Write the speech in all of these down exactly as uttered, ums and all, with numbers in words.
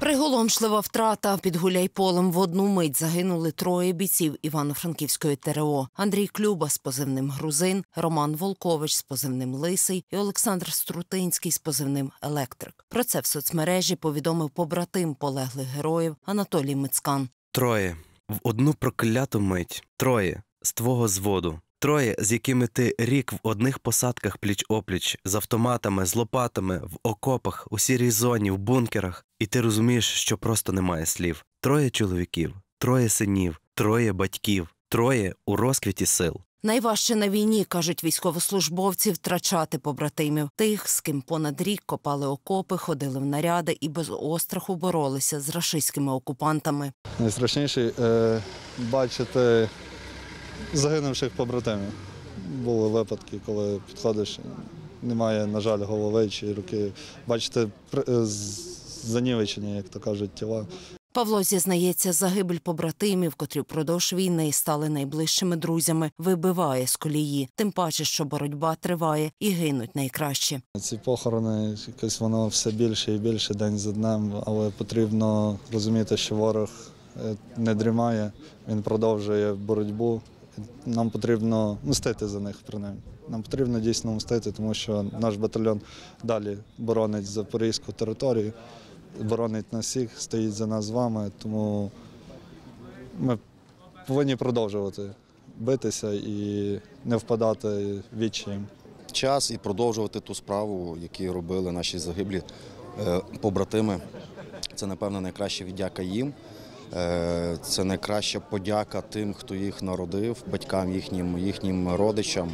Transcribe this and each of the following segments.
Приголомшлива втрата. Під Гуляйполем в одну мить загинули троє бійців Івано-Франківської ТРО. Андрій Клюба з позивним «Грузин», Роман Волкович з позивним «Лисий» і Олександр Струтинський з позивним «Електрик». Про це в соцмережі повідомив побратим полеглих героїв Анатолій Мицкан. Троє. В одну прокляту мить. Троє. З твого зводу. Троє, з якими ти рік в одних посадках пліч-опліч, з автоматами, з лопатами, в окопах, у сірій зоні, в бункерах. І ти розумієш, що просто немає слів. Троє чоловіків, троє синів, троє батьків, троє у розквіті сил. Найважче на війні, кажуть військовослужбовці, втрачати побратимів. Тих, з ким понад рік копали окопи, ходили в наряди і без остраху боролися з рашистськими окупантами. Найстрашніше е, бачити загинувших побратимів. Були випадки, коли підходиш, немає, на жаль, голови чи руки. Бачите занівечені, як то кажуть, тіла. Павло зізнається, загибель побратимів, котрі впродовж війни стали найближчими друзями, вибиває з колії. Тим паче, що боротьба триває і гинуть найкращі. Ці похорони, якось воно все більше і більше день за днем, але потрібно розуміти, що ворог не дрімає, він продовжує боротьбу. Нам потрібно мстити за них, принаймні. Нам потрібно дійсно мстити, тому що наш батальйон далі боронить запорізьку територію, боронить нас всіх, стоїть за нас з вами, тому ми повинні продовжувати битися і не впадати в відчай. Час і продовжувати ту справу, яку робили наші загиблі побратими. Це, напевно, найкраща віддяка їм. Це найкраща подяка тим, хто їх народив, батькам їхнім, їхнім родичам.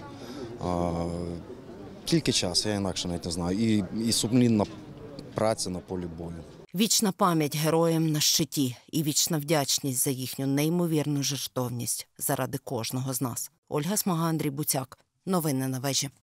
Тільки час, я інакше навіть не знаю. І, і сумлінна праця на полі бою. Вічна пам'ять героям на щиті і вічна вдячність за їхню неймовірну жертовність заради кожного з нас. Ольга Смага, Андрій Буцяк. Новини на вежі.